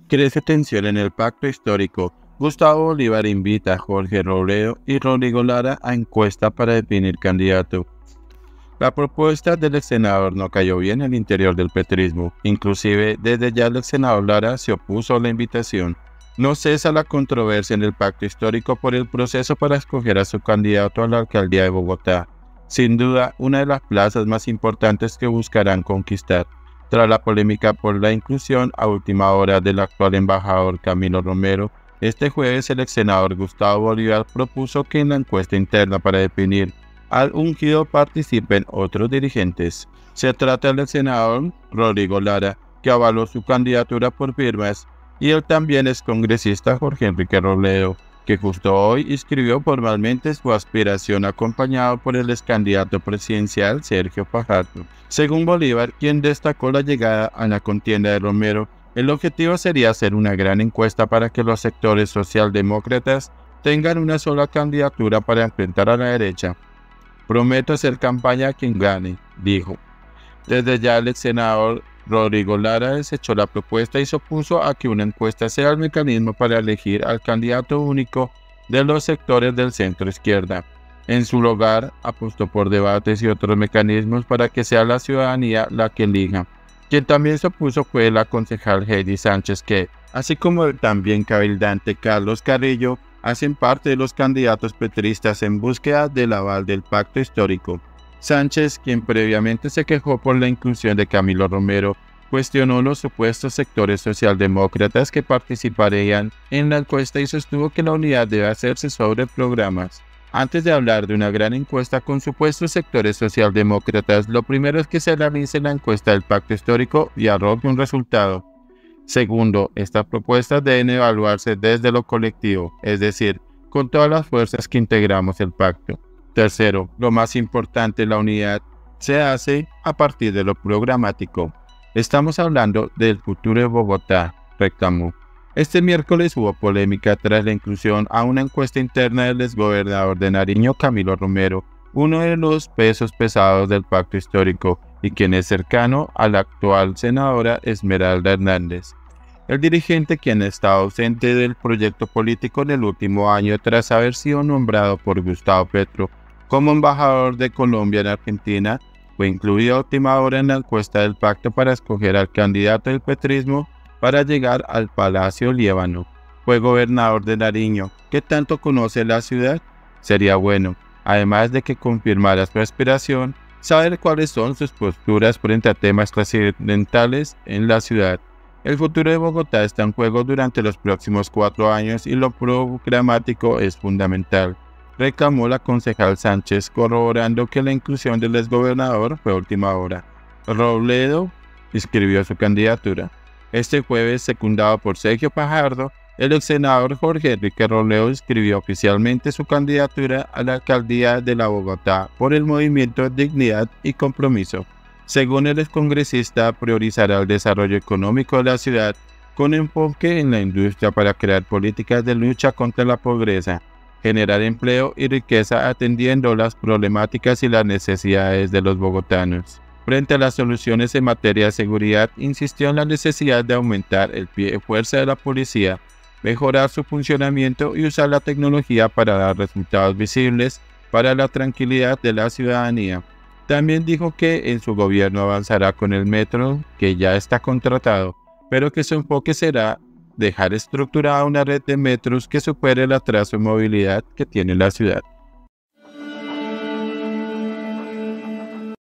Crece tensión en el pacto histórico. Gustavo Bolívar invita a Jorge Robledo y Rodrigo Lara a encuesta para definir candidato. La propuesta del ex senador no cayó bien al interior del petrismo. Inclusive, desde ya el ex senador Lara se opuso a la invitación. No cesa la controversia en el pacto histórico por el proceso para escoger a su candidato a la alcaldía de Bogotá. Sin duda, una de las plazas más importantes que buscarán conquistar. Tras la polémica por la inclusión a última hora del actual embajador Camilo Romero, este jueves el ex senador Gustavo Bolívar propuso que en la encuesta interna para definir al ungido participen otros dirigentes. Se trata del senador Rodrigo Lara, que avaló su candidatura por firmas, y el también ex congresista Jorge Enrique Robledo, que justo hoy inscribió formalmente su aspiración acompañado por el ex candidato presidencial Sergio Fajardo. Según Bolívar, quien destacó la llegada a la contienda de Romero, el objetivo sería hacer una gran encuesta para que los sectores socialdemócratas tengan una sola candidatura para enfrentar a la derecha. Prometo hacer campaña a quien gane, dijo. Desde ya el ex senador Rodrigo Lara desechó la propuesta y se opuso a que una encuesta sea el mecanismo para elegir al candidato único de los sectores del centro izquierda. En su lugar, apostó por debates y otros mecanismos para que sea la ciudadanía la que elija. Quien también se opuso fue la concejal Heidi Sánchez, que, así como el también cabildante Carlos Carrillo, hacen parte de los candidatos petristas en búsqueda del aval del pacto histórico. Sánchez, quien previamente se quejó por la inclusión de Camilo Romero, cuestionó los supuestos sectores socialdemócratas que participarían en la encuesta y sostuvo que la unidad debe hacerse sobre programas. Antes de hablar de una gran encuesta con supuestos sectores socialdemócratas, lo primero es que se realice la encuesta del pacto histórico y arroje un resultado. Segundo, estas propuestas deben evaluarse desde lo colectivo, es decir, con todas las fuerzas que integramos el pacto. Tercero, lo más importante, la unidad se hace a partir de lo programático. Estamos hablando del futuro de Bogotá, reclamó. Este miércoles hubo polémica tras la inclusión a una encuesta interna del exgobernador de Nariño, Camilo Romero, uno de los pesos pesados del pacto histórico y quien es cercano a la actual senadora Esmeralda Hernández. El dirigente, quien ha estado ausente del proyecto político en el último año tras haber sido nombrado por Gustavo Petro como embajador de Colombia en Argentina, fue incluido a última hora en la encuesta del pacto para escoger al candidato del petrismo para llegar al Palacio Líbano. Fue gobernador de Nariño. ¿Qué tanto conoce la ciudad? Sería bueno, además de que confirmara su aspiración, saber cuáles son sus posturas frente a temas trascendentales en la ciudad. El futuro de Bogotá está en juego durante los próximos 4 años y lo programático es fundamental, reclamó la concejal Sánchez, corroborando que la inclusión del exgobernador fue a última hora. Robledo inscribió su candidatura. Este jueves, secundado por Sergio Fajardo, el ex senador Jorge Enrique Robledo inscribió oficialmente su candidatura a la alcaldía de la Bogotá por el movimiento Dignidad y Compromiso. Según el excongresista, priorizará el desarrollo económico de la ciudad con enfoque en la industria para crear políticas de lucha contra la pobreza, generar empleo y riqueza atendiendo las problemáticas y las necesidades de los bogotanos. Frente a las soluciones en materia de seguridad, insistió en la necesidad de aumentar el pie de fuerza de la policía, mejorar su funcionamiento y usar la tecnología para dar resultados visibles para la tranquilidad de la ciudadanía. También dijo que en su gobierno avanzará con el metro, que ya está contratado, pero que su enfoque será dejar estructurada una red de metros que supere el atraso en movilidad que tiene la ciudad.